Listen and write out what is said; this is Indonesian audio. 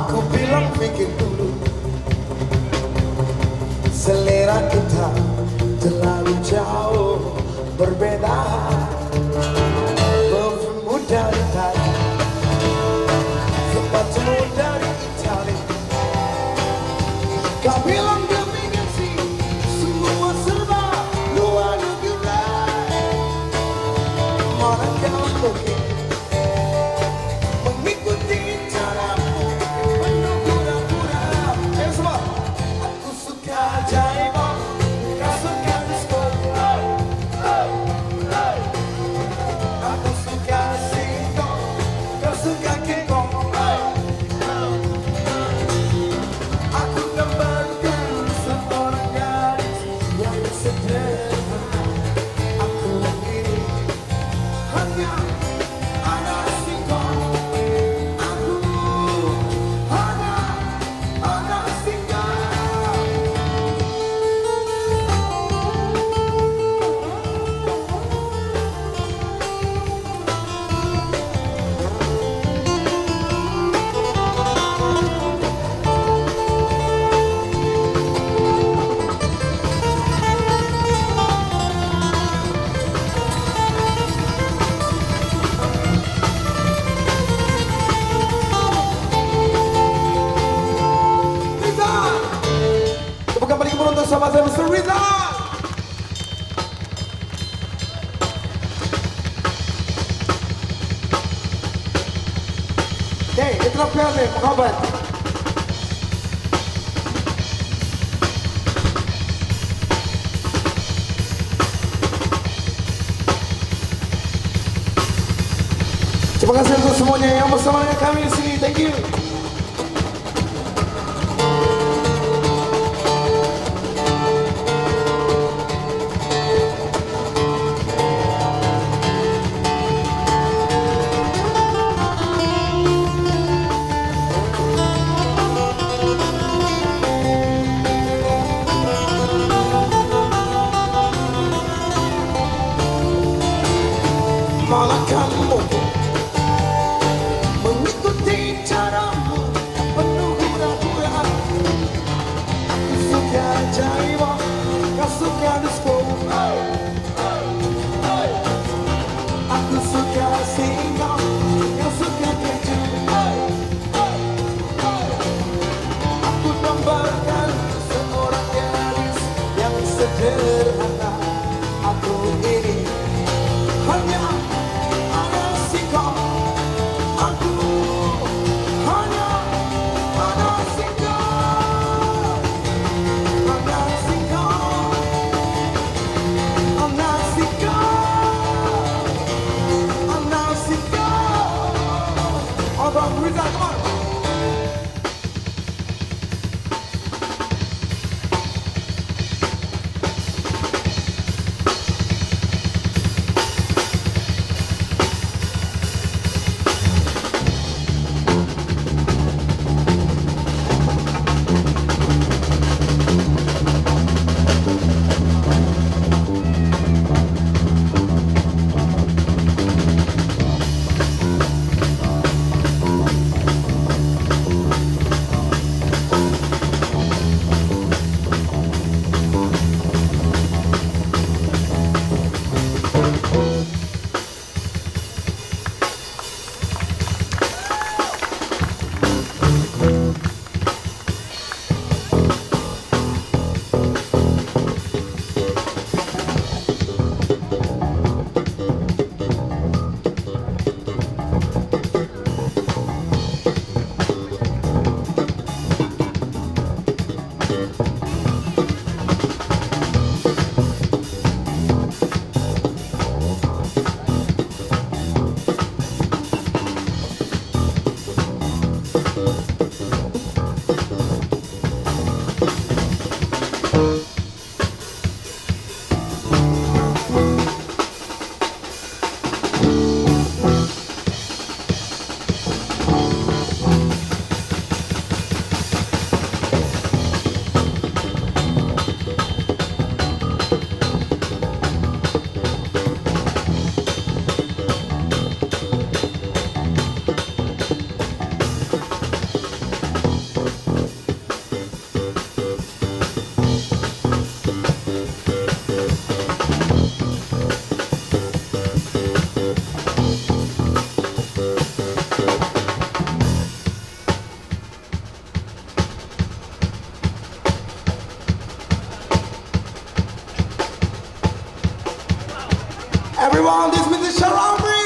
Aku bilang pikir dulu, selera kita terlalu jauh berbeda. Parfummu dari Thailand, sepatumu dari Italia. Kau bilang dominasi, semua serba luar negeri. Manakah mungkin mengikuti caramu penuh pura-pura. Ayo semua. Aku suka jaibo, kau suka disco. Aku suka Singkong, kau suka Keju Power. Aku gambarkan seorang gadis yang sederhana. Aku ini hanya anak Singkong. Aku hanya anak Singkong. Rizal, tepukan balik kembali untuk sahabat saya Mr. Rizal. Oke, itulah piano, menghabat. Terima kasih untuk semuanya yang bersama dengan kami di sini. Thank you. Malah kamu mengikuti caramu penuh hura-hura. Aku suka jaibo, kau suka disco. Aku suka Singkong, kau suka Keju. Aku gambarkan seorang gadis yang sederhana. Aku ini hanya anak Singkong. Aku hanya anak Singkong. Anak Singkong. Anak Singkong. Anak Singkong. Abang Rizal, come on. everyone, this musician Ramri.